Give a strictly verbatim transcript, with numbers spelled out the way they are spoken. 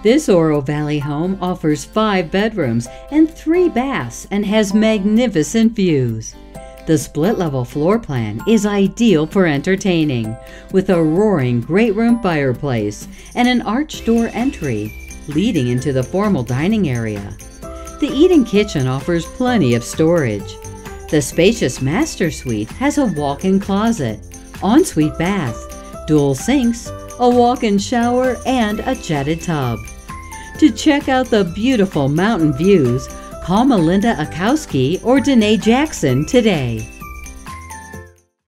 This Oro Valley home offers five bedrooms and three baths and has magnificent views. The split-level floor plan is ideal for entertaining, with a roaring great room fireplace and an arched door entry leading into the formal dining area. The eat-in kitchen offers plenty of storage. The spacious master suite has a walk-in closet, ensuite bath, dual sinks, a walk-in shower, and a jetted tub. To check out the beautiful mountain views, call Melinda Akowski or Danae Jackson today.